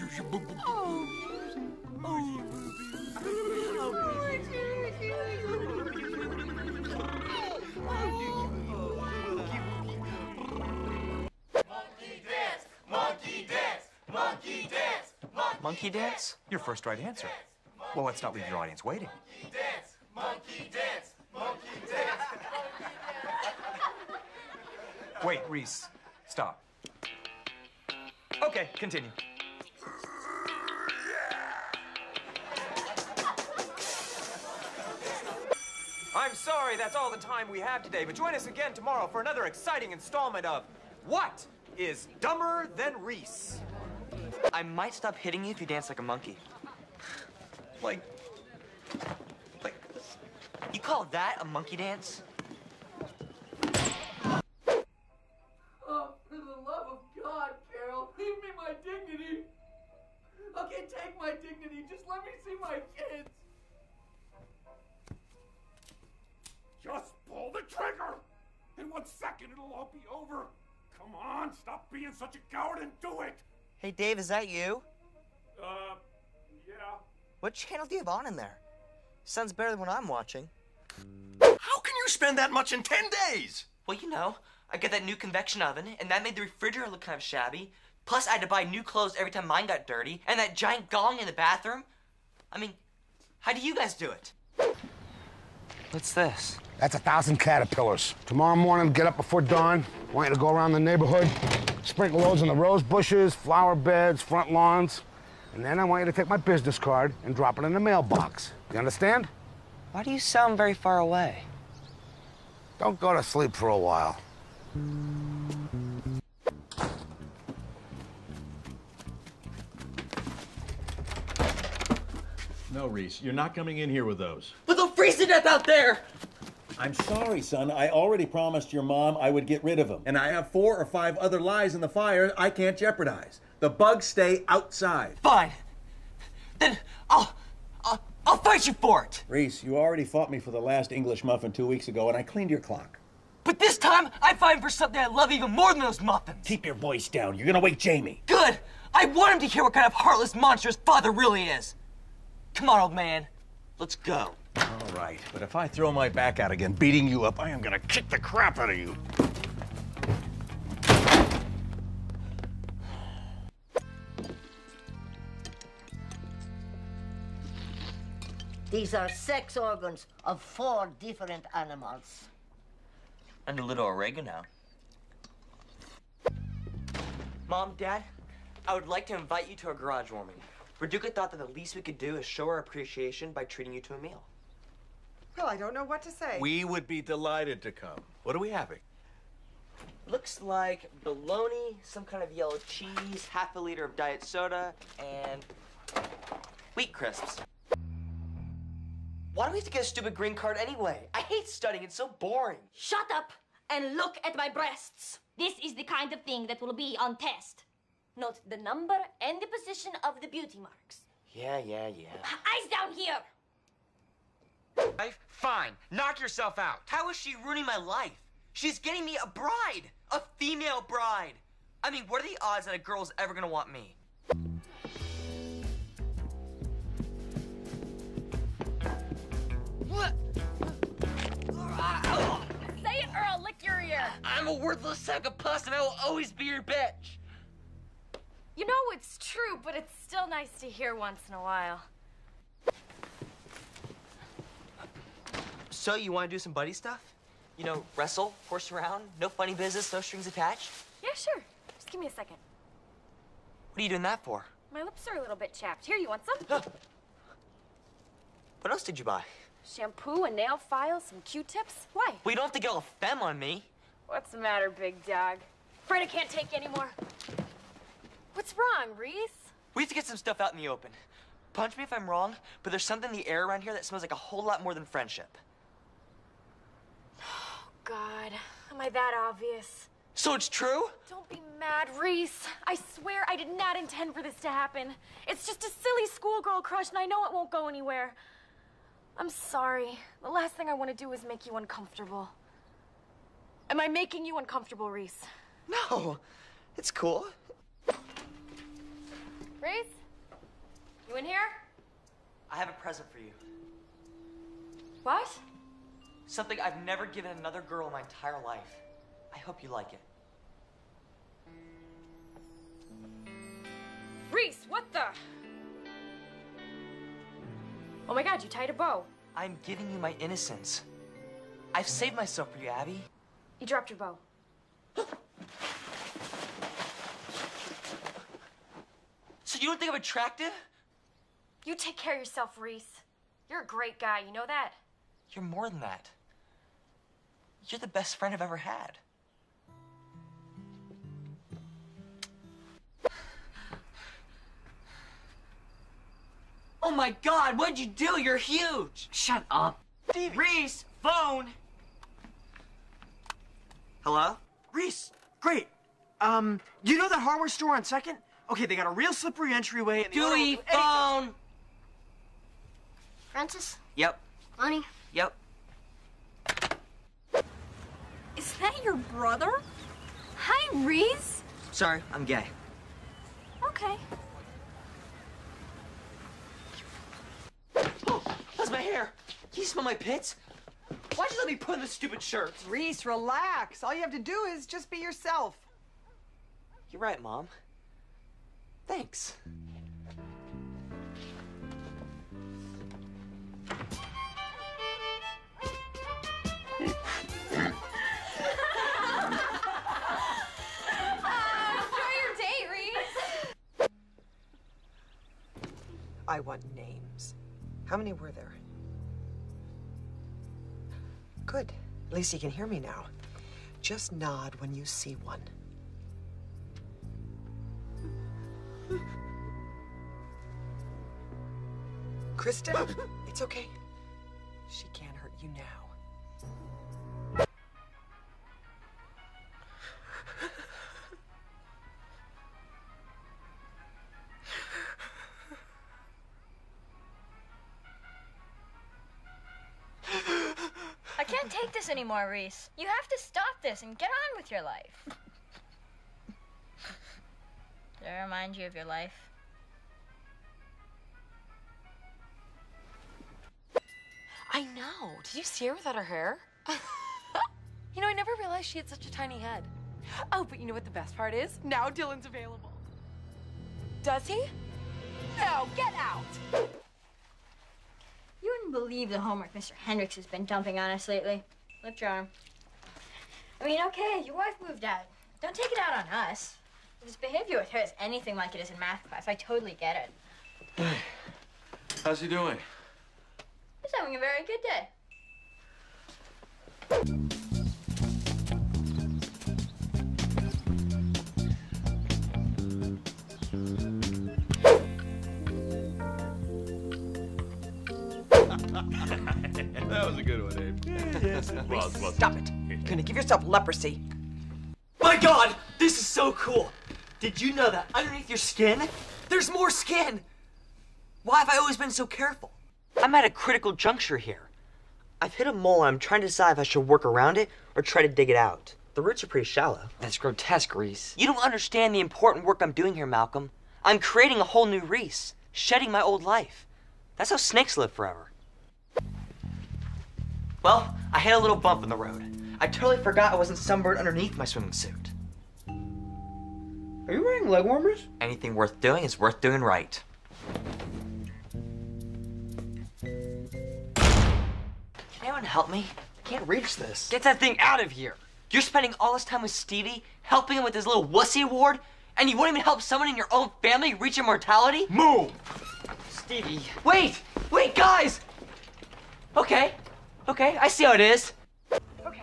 Monkey dance? Your first right answer. Well, let's not leave your audience waiting. Monkey dance, monkey dance. Wait, Reese, stop. Okay, continue. I'm sorry, that's all the time we have today, but join us again tomorrow for another exciting installment of What is Dumber Than Reese? I might stop hitting you if you dance like a monkey. Like, you call that a monkey dance? Oh, for the love of God, Carol, leave me my dignity. Okay, take my dignity. Just let me see my kids. Just pull the trigger! In 1 second, it'll all be over. Come on, stop being such a coward and do it! Hey, Dave, is that you? Yeah. What channel do you have on in there? Sounds better than what I'm watching. How can you spend that much in 10 days? Well, you know, I got that new convection oven, and that made the refrigerator look kind of shabby. Plus, I had to buy new clothes every time mine got dirty, and that giant gong in the bathroom. I mean, how do you guys do it? What's this? That's 1,000 caterpillars. Tomorrow morning, get up before dawn. I want you to go around the neighborhood, sprinkle those in the rose bushes, flower beds, front lawns. And then I want you to take my business card and drop it in the mailbox. You understand? Why do you sound very far away? Don't go to sleep for a while. No, Reese, you're not coming in here with those. But they'll freeze to death out there! I'm sorry, son. I already promised your mom I would get rid of them. And I have 4 or 5 other lies in the fire I can't jeopardize. The bugs stay outside. Fine. Then I'll fight you for it. Reese, you already fought me for the last English muffin 2 weeks ago, and I cleaned your clock. But this time, I'm fighting for something I love even more than those muffins. Keep your voice down. You're gonna wake Jamie. Good. I want him to hear what kind of heartless monster his father really is. Come on, old man. Let's go. All right, but if I throw my back out again, beating you up, I am gonna kick the crap out of you. These are sex organs of 4 different animals. And a little oregano. Mom, Dad, I would like to invite you to a garage warming. Raduca thought that the least we could do is show our appreciation by treating you to a meal. Well, I don't know what to say. We would be delighted to come. What are we having? Looks like bologna, some kind of yellow cheese, half a liter of diet soda, and wheat crisps. Why do we have to get a stupid green card anyway? I hate studying, it's so boring. Shut up and look at my breasts. This is the kind of thing that will be on test. Note the number and the position of the beauty marks. Yeah. Eyes down here. Life? Fine. Knock yourself out. How is she ruining my life? She's getting me a bride. A female bride. I mean, what are the odds that a girl's ever gonna want me? What? Say it or I'll lick your ear. I'm a worthless sack of pus and I will always be your bitch. You know it's true, but it's still nice to hear once in a while. So, you want to do some buddy stuff? You know, wrestle, horse around, no funny business, no strings attached? Yeah, sure. Just give me a second. What are you doing that for? My lips are a little bit chapped. Here, you want some? What else did you buy? Shampoo, a nail file, some Q-tips. Why? Well, you don't have to get all femme on me. What's the matter, big dog? Afraid I can't take anymore. What's wrong, Reese? We have to get some stuff out in the open. Punch me if I'm wrong, but there's something in the air around here that smells like a whole lot more than friendship. Oh, God. Am I that obvious? So it's true? Don't be mad, Reese. I swear I did not intend for this to happen. It's just a silly schoolgirl crush, and I know it won't go anywhere. I'm sorry. The last thing I want to do is make you uncomfortable. Am I making you uncomfortable, Reese? No. It's cool. Reese? You in here? I have a present for you. What? Something I've never given another girl in my entire life. I hope you like it. Reese, what the? Oh my God, you tied a bow. I'm giving you my innocence. I've saved myself for you, Abby. You dropped your bow. So you don't think I'm attractive? You take care of yourself, Reese. You're a great guy, you know that? You're more than that. You're the best friend I've ever had. Oh my God, what'd you do? You're huge! Shut up. Stevie. Reese, phone! Hello? Reese, great. You know that hardware store on 2nd? Okay, they got a real slippery entryway and Dewey, phone! Francis? Yep. Lonnie? Yep. Is that your brother? Hi, Reese. Sorry, I'm gay. Okay. Oh, that's my hair. Can you smell my pits? Why'd you let me put on this stupid shirt? Reese, relax. All you have to do is just be yourself. You're right, Mom. Thanks. Enjoy your date, Reese. I want names. How many were there? Good. At least you can hear me now. Just nod when you see one. Kristen, it's okay. She can't hurt you now. I can't take this anymore, Reese. You have to stop this and get on with your life. Did I remind you of your life? I know. Did you see her without her hair? You know, I never realized she had such a tiny head. Oh, but you know what the best part is? Now Dylan's available. Does he? No, get out! You wouldn't believe the homework Mr. Hendricks has been dumping on us lately. Lift your arm. I mean, okay, your wife moved out. Don't take it out on us. If his behavior with her is anything like it is in math class, I totally get it. Hey, how's he doing? He's having a very good day. That was a good one, Abe. Yes, it was. Stop it. You're gonna give yourself leprosy. My God, this is so cool. Did you know that underneath your skin, there's more skin? Why have I always been so careful? I'm at a critical juncture here. I've hit a mole and I'm trying to decide if I should work around it or try to dig it out. The roots are pretty shallow. That's grotesque, Reese. You don't understand the important work I'm doing here, Malcolm. I'm creating a whole new Reese, shedding my old life. That's how snakes live forever. Well, I hit a little bump in the road. I totally forgot I wasn't sunburned underneath my swimming suit. Are you wearing leg warmers? Anything worth doing is worth doing right. Can anyone help me? I can't reach this. Get that thing out of here. You're spending all this time with Stevie, helping him with his little wussy award, and you won't even help someone in your own family reach immortality? Move! Stevie. Wait, guys! Okay, I see how it is. Okay.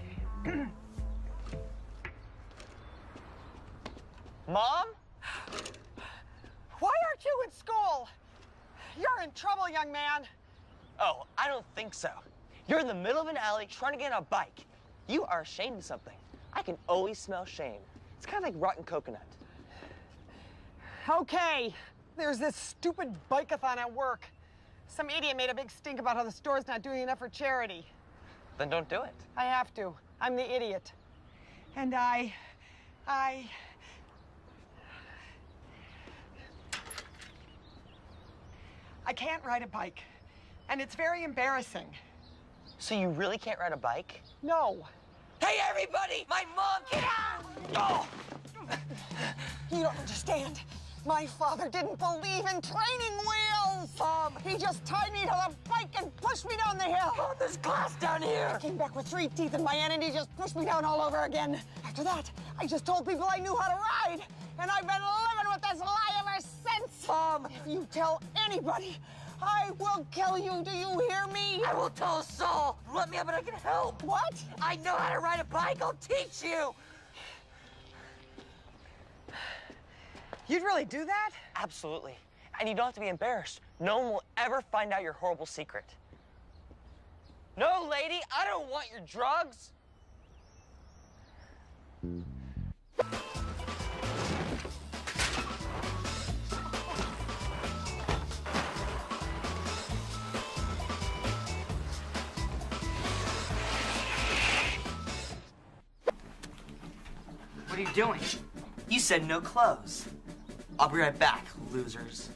Mom? Why aren't you in school? You're in trouble, young man. Oh, I don't think so. You're in the middle of an alley trying to get on a bike. You are ashamed of something. I can always smell shame. It's kind of like rotten coconut. Okay. There's this stupid bike-a-thon at work. Some idiot made a big stink about how the store's not doing enough for charity. Then don't do it. I have to. I'm the idiot. And I can't ride a bike, and it's very embarrassing. So you really can't ride a bike? No. Hey, everybody! My mom can't... Oh! You don't understand. My father didn't believe in training wheels. He just tied me to the bike and pushed me down the hill. Oh, there's glass down here. I came back with 3 teeth in my hand, and he just pushed me down all over again. After that, I just told people I knew how to ride, and I've been living with this lie ever since. If you tell anybody, I will kill you. Do you hear me? I will tell Saul. Let me up and I can help. What? I know how to ride a bike. I'll teach you. You'd really do that? Absolutely. And you don't have to be embarrassed. No one will ever find out your horrible secret. No, lady, I don't want your drugs. What are you doing? You said no clothes. I'll be right back, losers.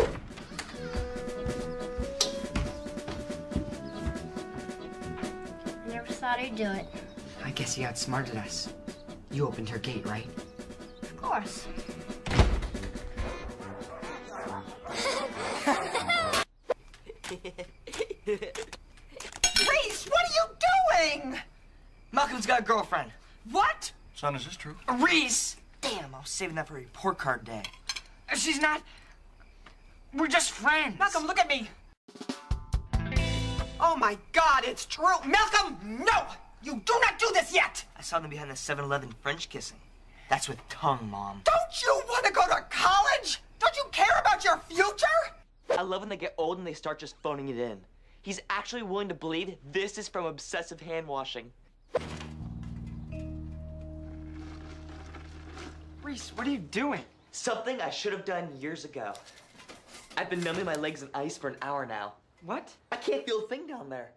Never thought I'd do it. I guess he outsmarted us. You opened her gate, right? Of course. Reese, what are you doing? Malcolm's got a girlfriend. What? Son, is this true? Reese! Damn, I was saving that for a report card day. She's not... We're just friends. Malcolm, look at me. Oh my God, it's true. Malcolm, no! You do not do this yet! I saw them behind the 7-Eleven French kissing. That's with tongue, Mom. Don't you want to go to college? Don't you care about your future? I love when they get old and they start just phoning it in. He's actually willing to believe this is from obsessive hand washing. Reese, what are you doing? Something I should have done years ago. I've been numbing my legs in ice for an hour now. What? I can't feel a thing down there.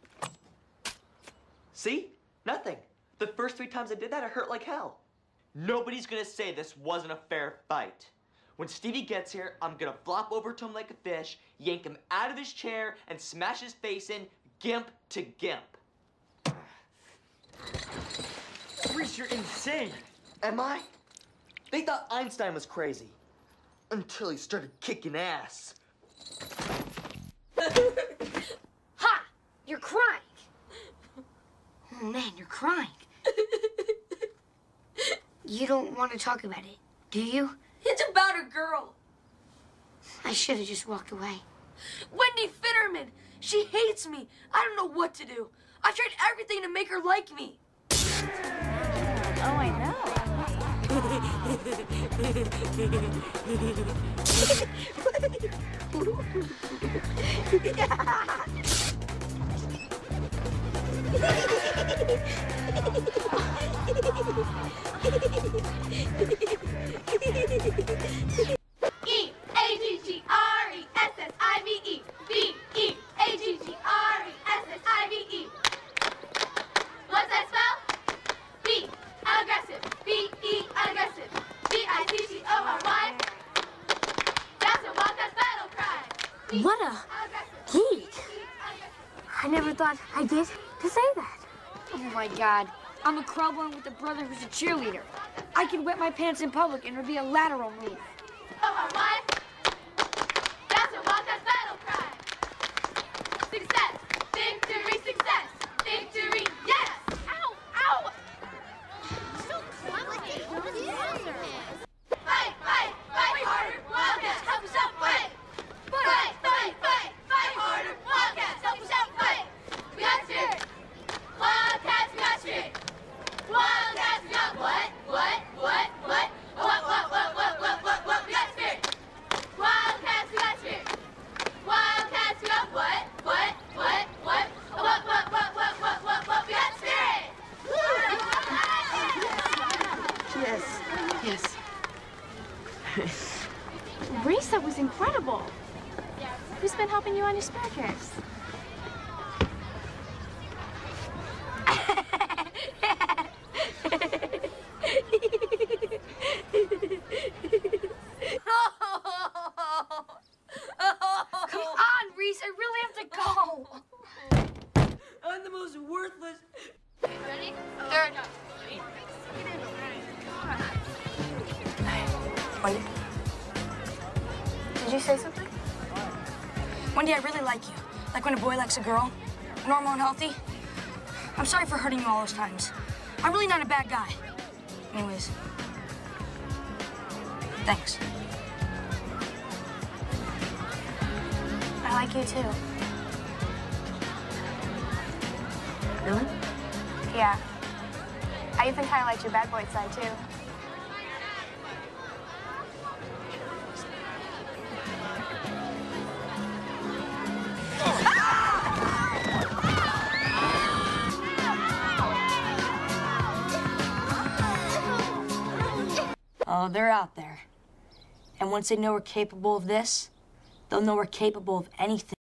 See? Nothing. The first 3 times I did that, it hurt like hell. Nobody's gonna say this wasn't a fair fight. When Stevie gets here, I'm gonna flop over to him like a fish, yank him out of his chair, and smash his face in, gimp to gimp. Reese, you're insane. Am I? They thought Einstein was crazy. Until he started kicking ass. Ha! You're crying. Oh, man, you're crying. You don't want to talk about it, do you? It's about a girl. I should have just walked away. Wendy Fitterman. She hates me. I don't know what to do. I've tried everything to make her like me. Oh, I know. E-A-G-G-R-E-S-S-I-V-E. B-E-A-G-G-R-E-S-S-I-V-E. What's that spell? B. Aggressive. B-E. Aggressive. B-I-T-T-O-R-Y. That's a Wildcats battle cry. What a geek. I never thought I'd get to say that. Oh my God. I'm a crowborn with a brother who's a cheerleader. I can wet my pants in public and it'll be a lateral move. O-R-Y. That's a Wildcats battle cry. Success. Victory. Success. Victory. Yes. Ow. Ow. So clumsy. Fight, fight, fight harder. Wildcats, help us out, fight. Fight, fight, fight, fight harder. Wildcats, help us out, fight. We got spirit. Wildcats, we got spirit. Wildcats, we got what? What? What? What? What? We got spirit. Wildcats, we got spirit. Wildcats, we got what? What? What? What? We got spirit. Yes. Yes. Reese, that was incredible. Who's been helping you on your spare trips? Come the most worthless. Ready? Third. Wendy? Did you say something? Wendy, I really like you. Like when a boy likes a girl. Normal and healthy. I'm sorry for hurting you all those times. I'm really not a bad guy. Anyways. Thanks. I like you too. Really? Yeah. I even kind of liked your bad boy side too. Oh, they're out there. And once they know we're capable of this, they'll know we're capable of anything.